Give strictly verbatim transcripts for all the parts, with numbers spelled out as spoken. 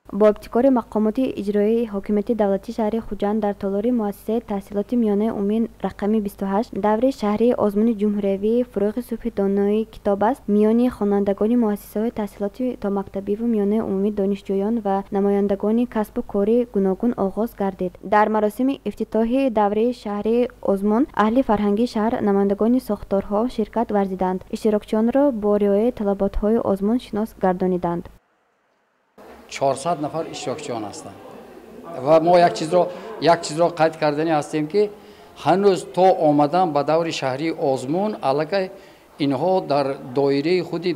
با ابتکار مقامات اجرایی حاکمیت دولتی شهر خوجند در تالار مؤسسه تحصیلات میانه عمومی رقمی بیست و هشت دور شهری آزمون جمهوری فروغ صبح دانایی کتاب است میان خوانندگان مؤسسه تحصیلاتی تا مکتبی و میانه عمومی دانشجویان و نمایندگان کسب و کار گوناگون آغاز گردید. در مراسم افتتاحی دوره شهری آزمون اهل فرهنگی شهر نمایندگان ساختارها شرکت ورزیدند. اشتراکچیان را با رعایت طلبات‌های آزمون شناس گردانیدند. چهارصد نفر اشتراکچیان هستند و ما یک چیز را یک چیز را قید کردنی هستیم که هنوز تا آمدن به دور شهری آزمون علاقه اینها در دایره خودی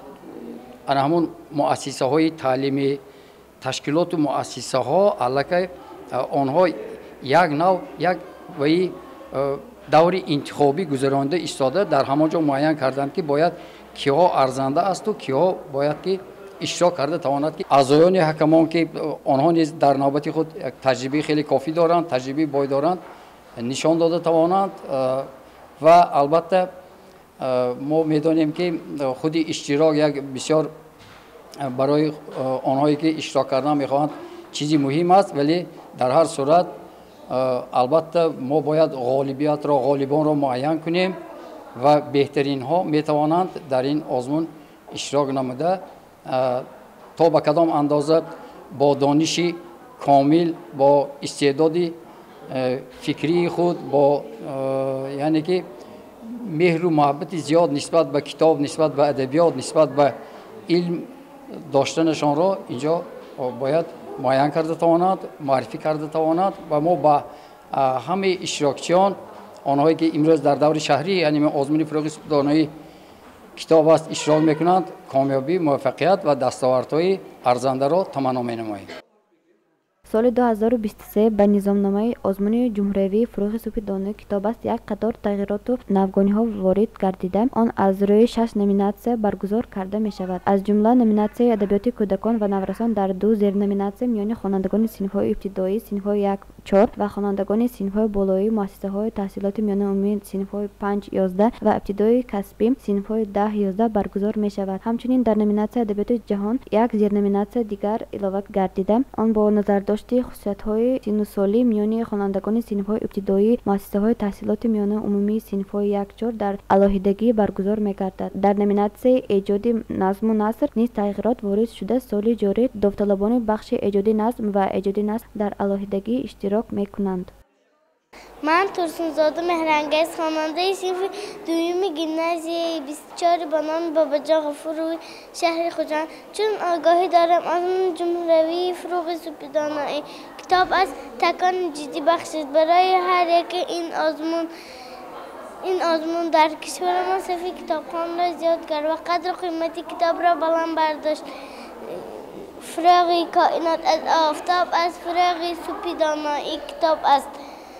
همون مؤسسه های تعلیمی تشکیلات و مؤسسه ها علاقه آنها یک نوع یک وی دور انتخابی گذرانده ایستاده در همه جا معین کردند که باید کیها ارزنده است و کیها باید که اشتراک کرده تواند که اعضایان حکمان که آنها نیز در نوبت خود تجربه خیلی کافی دارند تجربه بای دارند نشان داده توانند و البته ما میدانیم که خود اشتراک یک بسیار برای آنهایی که اشتراک کردن میخواهند چیزی مهم است ولی در هر صورت البته ما باید غالبیت را غالبان را معین کنیم و بهترین ها میتوانند در این آزمون اشتراک نموده تا به کدام اندازه با دانش کامل با استعداد فکری خود با یعنی که مهر و محبت زیاد نسبت به کتاب نسبت به ادبیات نسبت به علم داشتنشان را اینجا باید معین کرده تواند معرفی کرده تواند و ما با همه اشتراکچیان آنهایی که امروز در دور شهری یعنی آزمون فروغ دانایی کتاب است اشتراک میکنند کامیابی موفقیت و دستاوردهای ارزنده را تمنا مینماییم. سال دو هزار و بیست و سه به نظامنامه آزمون جمهوری فروغ صبح دانایی کتاب است یک قطار تغییرات و نوگانی ها وارد گردیده آن از روی شش نومیناسیون برگزار کرده می شود. از جمله نومیناسیون ادبیات کودکان و نورسان در دو زیر نومیناسیون میان خوانندگان صنف های ابتدایی صنف های یک چهار و خوانندگان صنف های بالایی مؤسسه های تحصیلات میانه عمومی صنف های پنج یازده و ابتدایی کسبی صنف های ده یازده برگزار می شود. همچنین در نومیناسیون ادبیات جهان یک زیر نومیناسیون دیگر علاوه گردیده آن با نظر خصوصیت‌های سن و سالی میان خوانندگان صنف‌های ابتدایی مؤسسه‌های تحصیلات میانه عمومی صنف‌های یک چهار در علاهیدگی برگزار می‌گردد. در نومیناسیون ایجاد نظم و نثر نیز تغییرات وارد شده. سال جاری داوطلبان بخش ایجاد نظم و ایجاد نثر در علاهیدگی اشتراک می‌کنند. من ترسونزاده مهرانگیز خواننده صنف دوم گیمنازیوم بیست و چهار با نام باباجان غفور شهر خوجند چون آگاهی دارم آزمون جمهوری فروغ صبح دانایی کتاب است تکان جدی بخشید برای هر یک این آزمون این آزمون در کشور ما صفی کتابخوان را زیاد کرد و قدر قیمتی کتاب را بلند برداشت. فراغی کائنات از آفتاب از فراغ صبح دانایی کتاب است.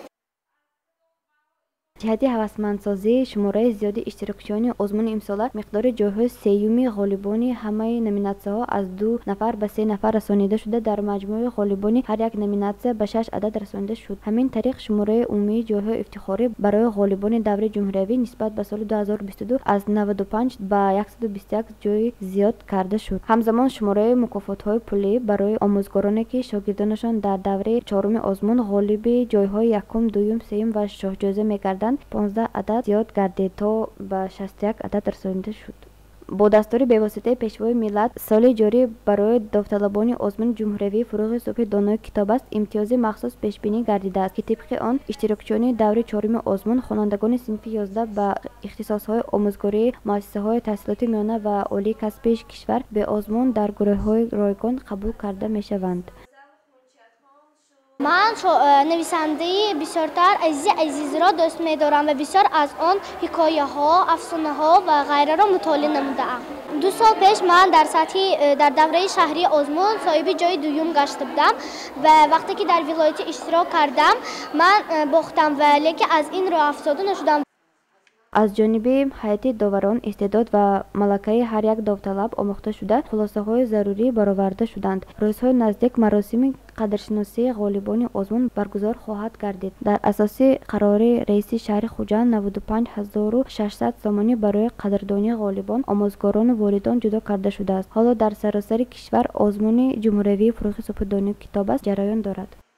جهت هوسمندسازی شماره زیادی اشتراکچیان آزمون امسال مقدار جایهای سیومی غالبان همه نومیناسیون‌ها از دو نفر به سه نفر رسانیده شده. در مجموع غالبان هر یک نومیناسیون به شش عدد رسانیده شد. همین طریق شماره عمومی جایهای افتخاری برای غالبان دوره جمهوری نسبت به سال دو هزار و بیست و دو از نود و پنج به صد و بیست و یک جای زیاد کرده شد. همزمان شماره مکافات‌های پولی برای آموزگارانی که شاگردانشان در دوره چهارم آزمون غالب جایهای یکم، دوم، سوم و شاه جایزه می‌گردند پانزده عدد زیاد گردید تا به شصت و یک عدد رسانیده شد. با دستور بواسطه پیشوای ملت سال جاری برای داوطلبان آزمون جمهوری فروغ صبح دانایی کتاب است امتیاز مخصوص پیش بینی گردیده است که طبق آن اشتراکچیان دوره چهارم آزمون خوانندگان صنف یازده با اختصاص‌های آموزگاری مؤسسه‌های تحصیلات میانه و عالی کسبی کشور به آزمون در گروه‌های رایگان قبول کرده می‌شوند. من نویسنده بسیارتر عزیز عزیز را دوست می‌دارم و بسیار از آن حکایه ها، افسانه ها و غیره را مطالعه نموده‌ام. دو سال پیش من در سطح در دوره شهری آزمون صاحب جای دوم گشته بودم و وقتی که در ولایت اشتراک کردم من باختم و لیکن از این را افسرده نشدم. аз ҷониби ҳайати доварон истеъдод ва малакаи ҳар як довталаб омӯхта шуда хулосаҳои зарурӣ бароварда шуданд. рӯзҳои наздик маросими қадршиносии ғолибони озмун баргузор хоҳад гардид. дар асоси қарори раиси шаҳри хуҷанд наводу панҷ ҳазору шашсад сомонӣ барои қадрдонии ғолибон омӯзгорону волидон ҷудо карда шудааст. ҳоло дар саросари кишвар озмуни ҷумҳуриявии фурӯғи субҳи донию китобас ҷараён дорад.